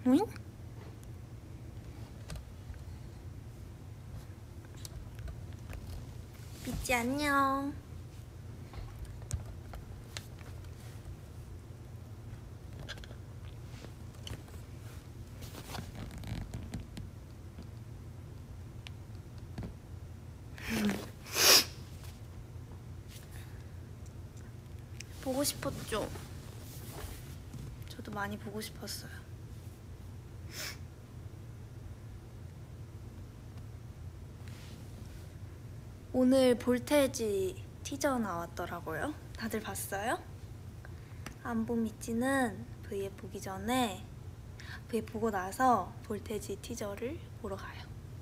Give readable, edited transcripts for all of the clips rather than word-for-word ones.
오잉? 미찌 안녕. 보고 싶었죠? 저도 많이 보고 싶었어요. 오늘 볼테지 티저 나왔더라고요. 다들 봤어요? 안 본 미찌는 V앱 보기 전에 V앱 보고 나서 볼테지 티저를 보러 가요.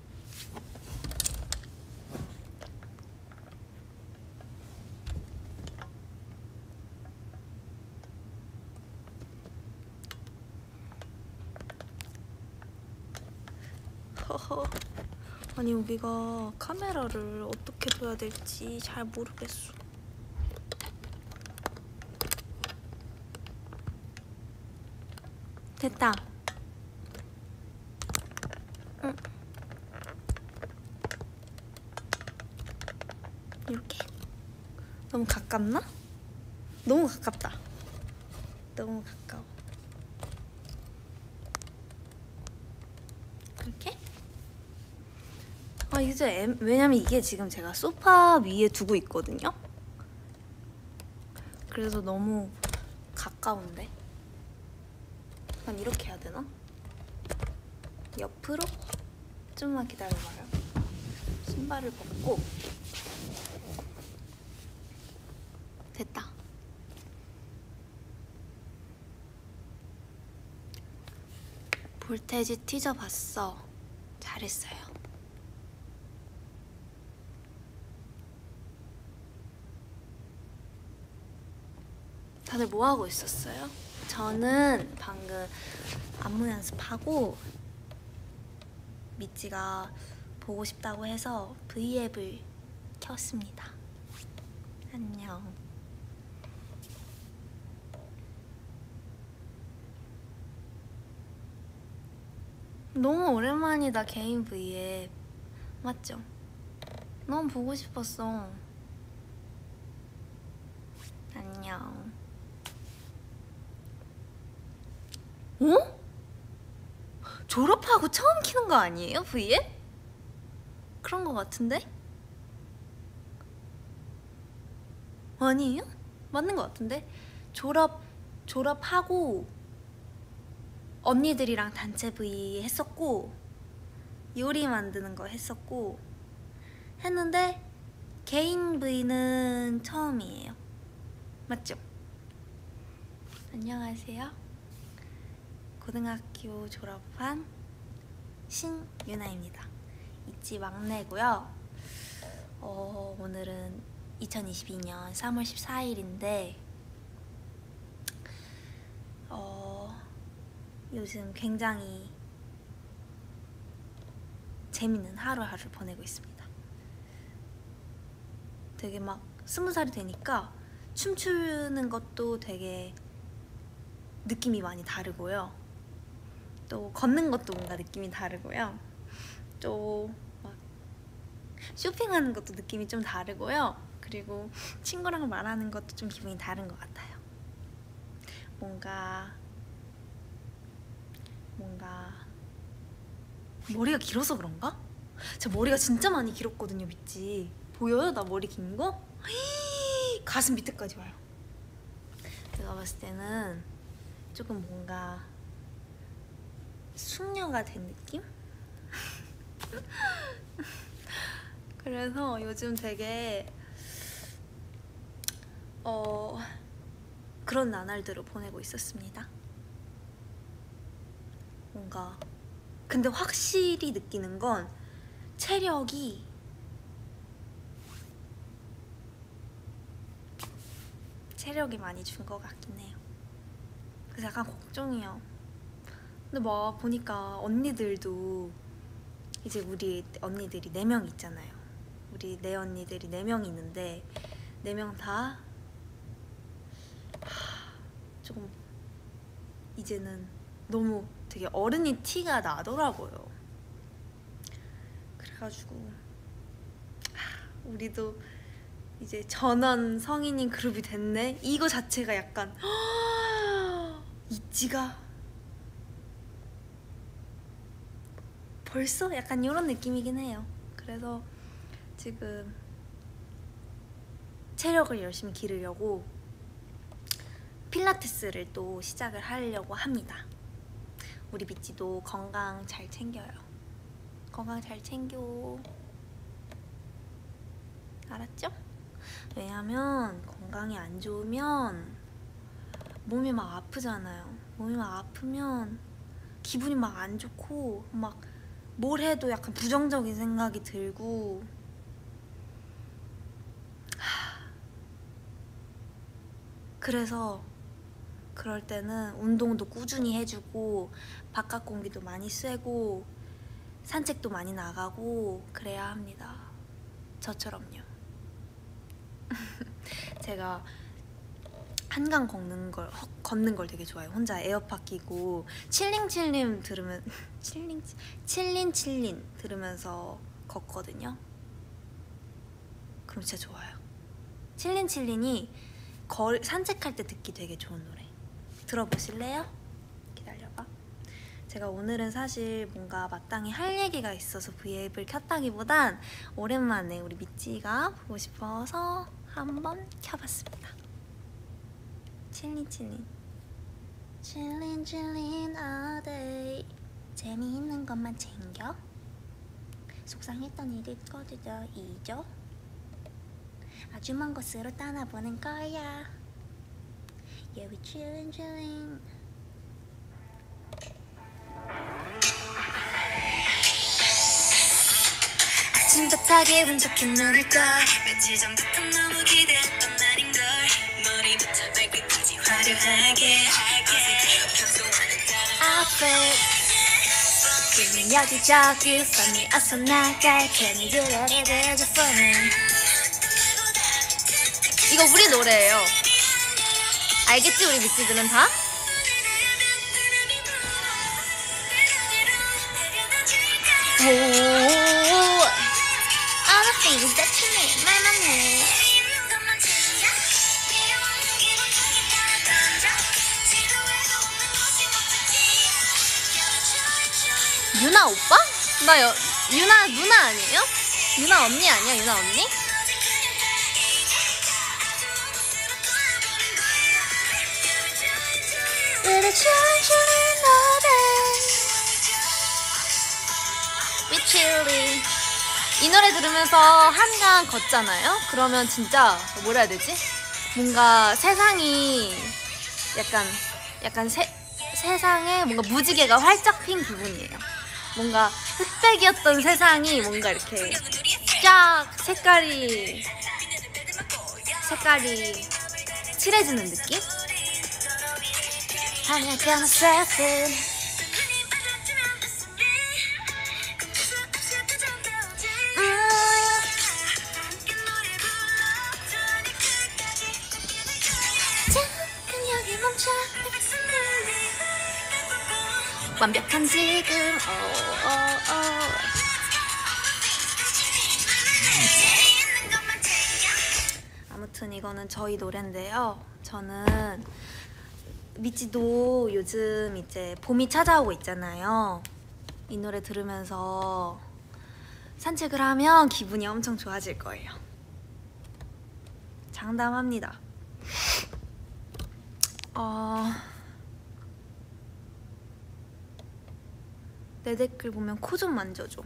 허허. 아니 여기가 카메라를 어떻게 둬야 될지 잘 모르겠어. 됐다. 응. 이렇게? 너무 가깝나? 너무 가깝다. 너무 가까워. 이렇게? 아 이제 왜냐면 이게 지금 제가 소파 위에 두고 있거든요? 그래서 너무 가까운데? 약간 이렇게 해야 되나? 옆으로? 좀만 기다려봐요. 신발을 벗고 됐다. 볼테지 티저 봤어. 잘했어요. 다들 뭐 하고 있었어요? 저는 방금 안무 연습하고 미찌가 보고 싶다고 해서 V앱을 켰습니다. 안녕. 너무 오랜만이다 개인 V앱. 맞죠? 너무 보고 싶었어. 안녕. 어? 졸업하고 처음 키는 거 아니에요? V앱? 그런 거 같은데? 아니에요? 맞는 거 같은데? 졸업하고 언니들이랑 단체 V 했었고 요리 만드는 거 했었고 했는데 개인 V는 처음이에요. 맞죠? 안녕하세요. 고등학교 졸업한 신유나입니다. 이지 막내고요. 오늘은 2022년 3월 14일인데 요즘 굉장히 재밌는 하루하루를 보내고 있습니다. 되게 막 20살이 되니까 춤추는 것도 되게 느낌이 많이 다르고요. 또 걷는 것도 뭔가 느낌이 다르고요. 또 막 쇼핑하는 것도 느낌이 좀 다르고요. 그리고 친구랑 말하는 것도 좀 기분이 다른 것 같아요. 뭔가 머리가 길어서 그런가? 제 머리가 진짜 많이 길었거든요, 미찌. 보여요? 나 머리 긴 거? 가슴 밑에까지 와요. 제가 봤을 때는 조금 뭔가 숙녀가 된 느낌? 그래서 요즘 되게 그런 나날들을 보내고 있었습니다. 뭔가 근데 확실히 느끼는 건 체력이 많이 준 것 같긴 해요. 그래서 약간 걱정이에요. 근데 막 보니까 언니들도 이제 우리 언니들이 4명 있잖아요. 우리 네 언니들이 4명 있는데 4명 다 조금 이제는 너무 되게 어른이 티가 나더라고요. 그래가지고 우리도 이제 전원 성인인 그룹이 됐네? 이거 자체가 약간 있지가 벌써? 약간 이런 느낌이긴 해요. 그래서 지금 체력을 열심히 기르려고 필라테스를 또 시작을 하려고 합니다. 우리 미찌도 건강 잘 챙겨요. 건강 잘 챙겨. 알았죠? 왜냐면 건강이 안 좋으면 몸이 막 아프잖아요. 몸이 막 아프면 기분이 막 안 좋고 막 뭘 해도 약간 부정적인 생각이 들고 그래서 그럴 때는 운동도 꾸준히 해주고 바깥 공기도 많이 쐬고 산책도 많이 나가고 그래야 합니다. 저처럼요. 제가 한강 걷는 걸 되게 좋아해요. 혼자 에어팟 끼고 칠링칠림 들으면 칠린칠린 들으면서 걷거든요. 그럼 진짜 좋아요. 칠린칠린이 산책할 때 듣기 되게 좋은 노래. 들어보실래요? 기다려봐. 제가 오늘은 사실 뭔가 마땅히 할 얘기가 있어서 브이앱을 켰다기보단 오랜만에 우리 미찌가 보고 싶어서 한번 켜봤습니다. 칠린칠린 칠린칠린 all day 재미있는 것만 챙겨 속상했던 일이 꺼지려 잊어 아주 먼 곳으로 떠나보낸 거야. Yeah, we chillin' chillin'. 아침부터 기분 좋게 눈을 떠 며칠 전부터 너무 기대했던 날인걸 머리부터 발끝까지 화려하게 어색해도 평소와는 다른 outfit 기분 여기저기 뻔히 어서 나갈 테니 그래도 funny. 이거 우리 노래예요. 알겠지 우리 미찌들은 다? 오 All the things that you need 말만 해. 유나 오빠? 유나 누나 아니에요? 유나 언니 아니야? 유나 언니? 이 노래 들으면서 한강 걷잖아요? 그러면 진짜 뭐라 해야 되지? 뭔가 세상이 약간 세상에 뭔가 무지개가 활짝 핀 기분이에요. 뭔가 흑백이었던 세상이 뭔가 이렇게 쫙 색깔이 칠해지는 느낌? 완벽한 지금 아무튼 이거는 저희 노래인데요. 저는 미찌도 요즘 이제 봄이 찾아오고 있잖아요. 이 노래 들으면서 산책을 하면 기분이 엄청 좋아질 거예요. 장담합니다. 내 댓글 보면 코 좀 만져줘.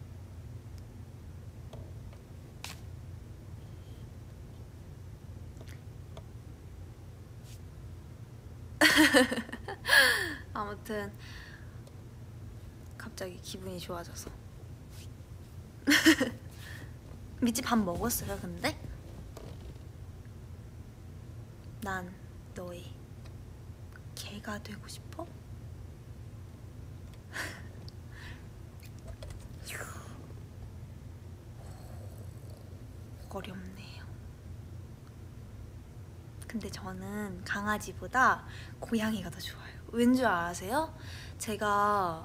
아무튼 갑자기 기분이 좋아져서. 미찌 밥 먹었어요 근데? 난 너의 개가 되고 싶어? 어렵네요. 근데 저는 강아지보다 고양이가 더 좋아요. 왠 줄 아세요? 제가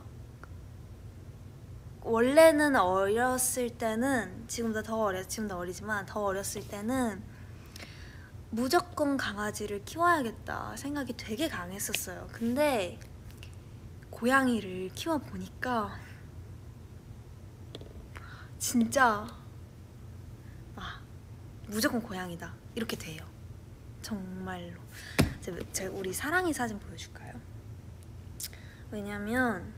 원래는 어렸을 때는, 지금도 어리지만 더 어렸을 때는 무조건 강아지를 키워야겠다 생각이 되게 강했었어요. 근데 고양이를 키워보니까 진짜 무조건 고양이다 이렇게 돼요. 정말로. 제가 우리 사랑이 사진 보여줄까요? 왜냐면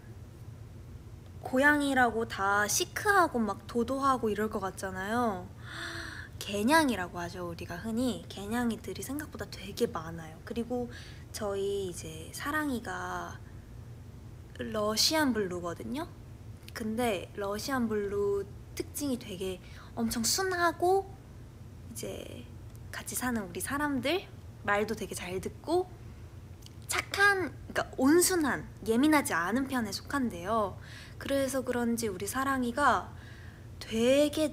고양이라고 다 시크하고 막 도도하고 이럴 것 같잖아요. 개냥이라고 하죠. 우리가 흔히. 개냥이들이 생각보다 되게 많아요. 그리고 저희 이제 사랑이가 러시안 블루거든요. 근데 러시안 블루 특징이 되게 엄청 순하고, 이제 같이 사는 우리 사람들 말도 되게 잘 듣고 착한, 그러니까 온순한, 예민하지 않은 편에 속한대요. 그래서 그런지 우리 사랑이가 되게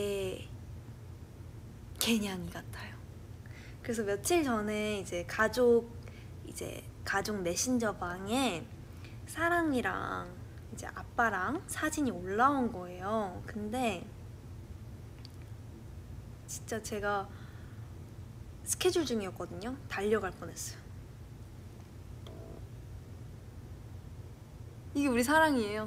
개냥이 같아요. 그래서 며칠 전에 이제 가족 메신저 방에 사랑이랑 이제 아빠랑 사진이 올라온 거예요. 근데 진짜 제가 스케줄 중이었거든요. 달려갈 뻔했어요. 이게 우리 사랑이에요.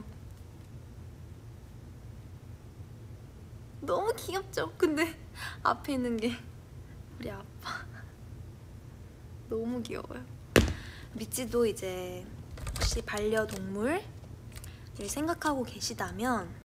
너무 귀엽죠? 근데 앞에 있는 게 우리 아빠. 너무 귀여워요. 미찌도 이제 혹시 반려동물을 생각하고 계시다면